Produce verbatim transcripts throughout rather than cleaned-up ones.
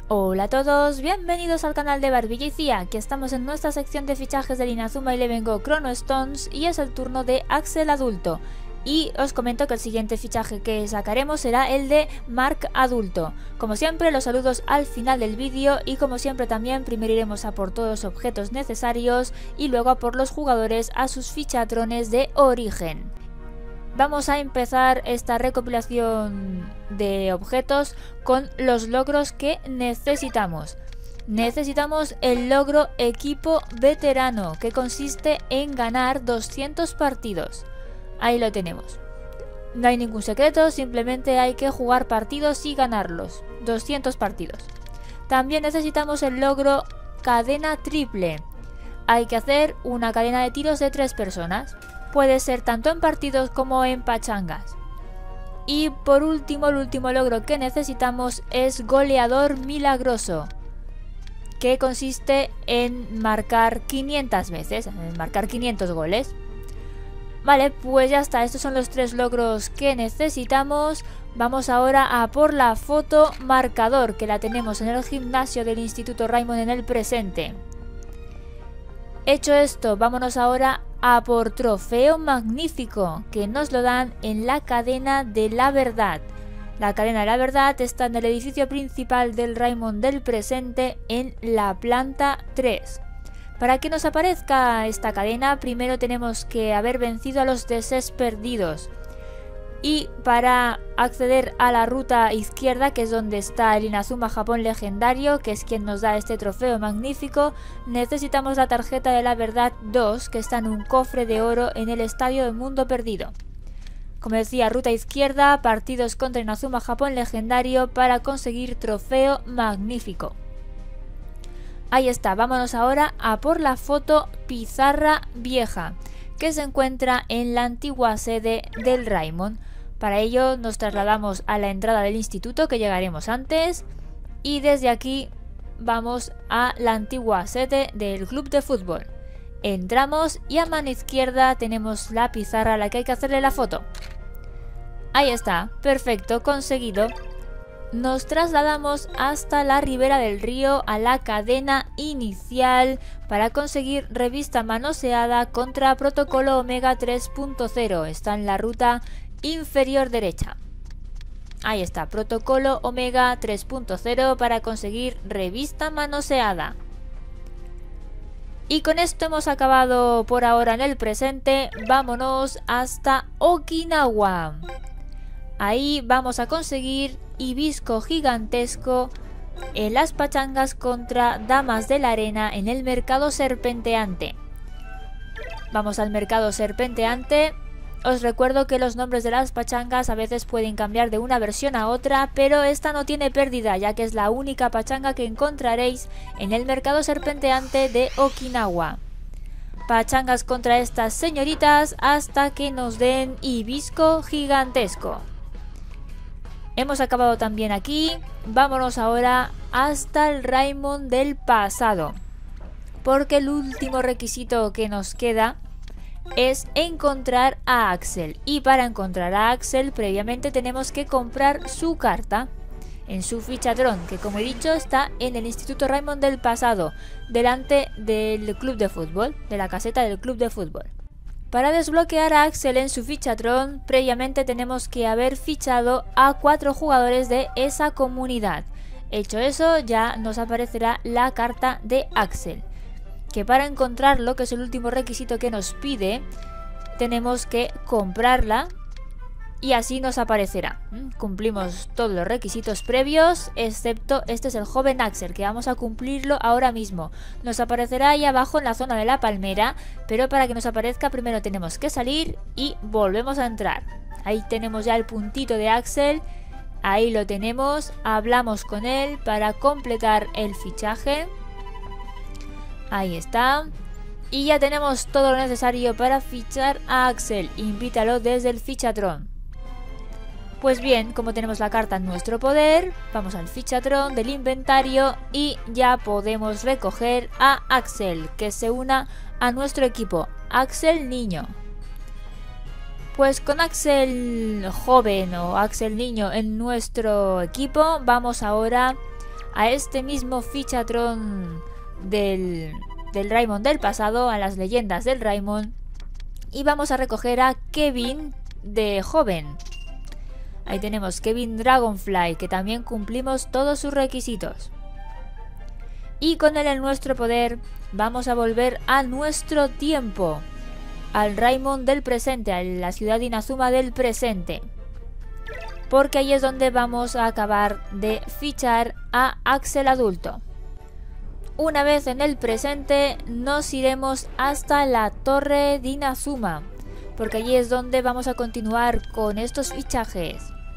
Hola a todos, bienvenidos al canal de Barbie y Cia. Aquí estamos en nuestra sección de fichajes del Inazuma Eleven Go Chrono Stones y es el turno de Axel adulto. Y os comento que el siguiente fichaje que sacaremos será el de Mark adulto. Como siempre, los saludos al final del vídeo y como siempre también primero iremos a por todos los objetos necesarios y luego a por los jugadores a sus fichatrones de origen. Vamos a empezar esta recopilación de objetos con los logros que necesitamos. Necesitamos el logro equipo veterano, que consiste en ganar doscientos partidos. Ahí lo tenemos. No hay ningún secreto, simplemente hay que jugar partidos y ganarlos. doscientos partidos. También necesitamos el logro cadena triple. Hay que hacer una cadena de tiros de tres personas. Puede ser tanto en partidos como en pachangas. Y por último, el último logro que necesitamos es goleador milagroso, que consiste en marcar quinientas veces, en marcar quinientos goles. Vale, pues ya está, estos son los tres logros que necesitamos. Vamos ahora a por la foto marcador, que la tenemos en el gimnasio del Instituto Raimon en el presente. Hecho esto, vámonos ahora a por trofeo magnífico, que nos lo dan en la cadena de la verdad. La cadena de la verdad está en el edificio principal del Raimon del presente en la planta tres. Para que nos aparezca esta cadena, primero tenemos que haber vencido a los deses perdidos. Y para acceder a la ruta izquierda, que es donde está el Inazuma Japón legendario, que es quien nos da este trofeo magnífico, necesitamos la tarjeta de la verdad dos, que está en un cofre de oro en el estadio del mundo perdido. Como decía, ruta izquierda, partidos contra Inazuma Japón legendario para conseguir trofeo magnífico. Ahí está, vámonos ahora a por la foto pizarra vieja, que se encuentra en la antigua sede del Raimon. Para ello nos trasladamos a la entrada del instituto, que llegaremos antes, y desde aquí vamos a la antigua sede del club de fútbol. Entramos y a mano izquierda tenemos la pizarra a la que hay que hacerle la foto. Ahí está, perfecto, conseguido. Nos trasladamos hasta la ribera del río, a la cadena inicial, para conseguir revista manoseada contra protocolo Omega tres punto cero. Está en la ruta inferior derecha. Ahí está, protocolo Omega tres punto cero para conseguir revista manoseada. Y con esto hemos acabado por ahora en el presente. Vámonos hasta Okinawa. Ahí vamos a conseguir hibisco gigantesco en las pachangas contra damas de la arena en el mercado serpenteante. Vamos al mercado serpenteante. Os recuerdo que los nombres de las pachangas a veces pueden cambiar de una versión a otra, pero esta no tiene pérdida, ya que es la única pachanga que encontraréis en el mercado serpenteante de Okinawa. Pachangas contra estas señoritas hasta que nos den hibisco gigantesco. Hemos acabado también aquí. Vámonos ahora hasta el Raimon del pasado, porque el último requisito que nos queda es encontrar a Axel, y para encontrar a Axel previamente tenemos que comprar su carta en su fichatrón, que como he dicho está en el Instituto Raimon del pasado, delante del club de fútbol, de la caseta del club de fútbol. Para desbloquear a Axel en su fichatrón, previamente tenemos que haber fichado a cuatro jugadores de esa comunidad. Hecho eso, ya nos aparecerá la carta de Axel, que para encontrarlo, que es el último requisito que nos pide, tenemos que comprarla y así nos aparecerá. Cumplimos todos los requisitos previos, excepto este es el joven Axel, que vamos a cumplirlo ahora mismo. Nos aparecerá ahí abajo en la zona de la palmera, pero para que nos aparezca primero tenemos que salir y volvemos a entrar. Ahí tenemos ya el puntito de Axel, ahí lo tenemos, hablamos con él para completar el fichaje. Ahí está. Y ya tenemos todo lo necesario para fichar a Axel. Invítalo desde el fichatrón. Pues bien, como tenemos la carta en nuestro poder, vamos al fichatrón del inventario y ya podemos recoger a Axel, que se una a nuestro equipo. Axel niño. Pues con Axel joven o Axel niño en nuestro equipo, vamos ahora a este mismo fichatron del, del Raimon del pasado, a las leyendas del Raimon, y vamos a recoger a Kevin de joven. Ahí tenemos Kevin Dragonfly, que también cumplimos todos sus requisitos. Y con él en nuestro poder vamos a volver a nuestro tiempo, al Raimon del presente, a la ciudad de Inazuma del presente, porque ahí es donde vamos a acabar de fichar a Axel adulto. Una vez en el presente nos iremos hasta la torre de Inazuma, porque allí es donde vamos a continuar con estos fichajes.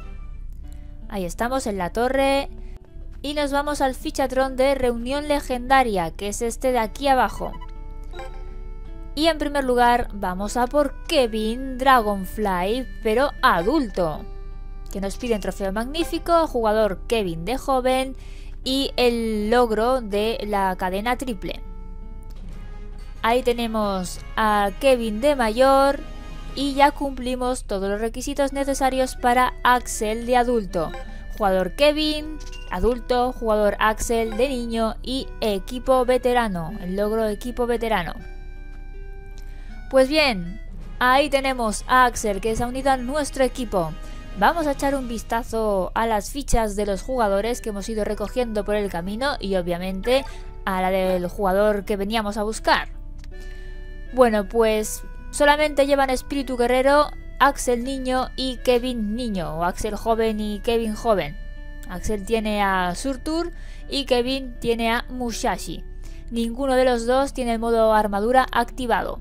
Ahí estamos en la torre y nos vamos al fichatron de reunión legendaria, que es este de aquí abajo. Y en primer lugar vamos a por Kevin Dragonfly, pero adulto, que nos pide un trofeo magnífico, jugador Kevin de joven y el logro de la cadena triple. Ahí tenemos a Kevin de mayor y ya cumplimos todos los requisitos necesarios para Axel de adulto. Jugador Kevin, adulto, jugador Axel de niño y equipo veterano, el logro equipo veterano. Pues bien, ahí tenemos a Axel, que se ha unido a nuestro equipo. Vamos a echar un vistazo a las fichas de los jugadores que hemos ido recogiendo por el camino y obviamente a la del jugador que veníamos a buscar. Bueno, pues solamente llevan espíritu guerrero Axel niño y Kevin niño, o Axel joven y Kevin joven. Axel tiene a Surtur y Kevin tiene a Musashi. Ninguno de los dos tiene el modo armadura activado.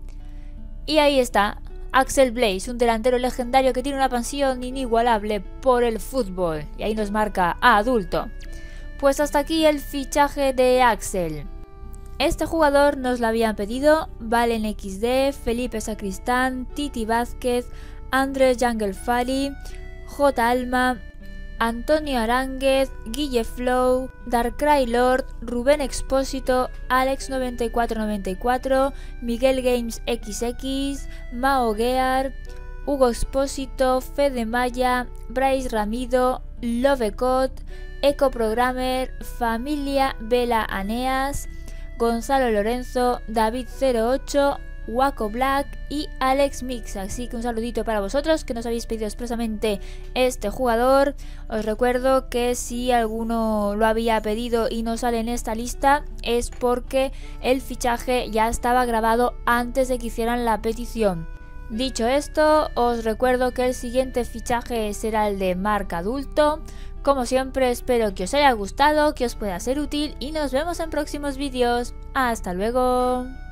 Y ahí está Axel Blaze, un delantero legendario que tiene una pasión inigualable por el fútbol. Y ahí nos marca a adulto. Pues hasta aquí el fichaje de Axel. Este jugador nos lo habían pedido Valen equis de, Felipe Sacristán, Titi Vázquez, Andrés Jungle Fali, J. Alma, Antonio Aránguez, Guille Flow, Darkrai Lord, Rubén Expósito, Alex noventa y cuatro noventa y cuatro, Miguel Games equis equis, Mao Gear, Hugo Expósito, Fede Maya, Bryce Ramido, Lovecot, Eco Programmer, Familia Vela Aneas, Gonzalo Lorenzo, David cero ocho, Waco Black y Alex Mix. Así que un saludito para vosotros que nos habéis pedido expresamente este jugador. Os recuerdo que si alguno lo había pedido y no sale en esta lista es porque el fichaje ya estaba grabado antes de que hicieran la petición. Dicho esto, os recuerdo que el siguiente fichaje será el de Mark adulto. Como siempre, espero que os haya gustado, que os pueda ser útil y nos vemos en próximos vídeos. ¡Hasta luego!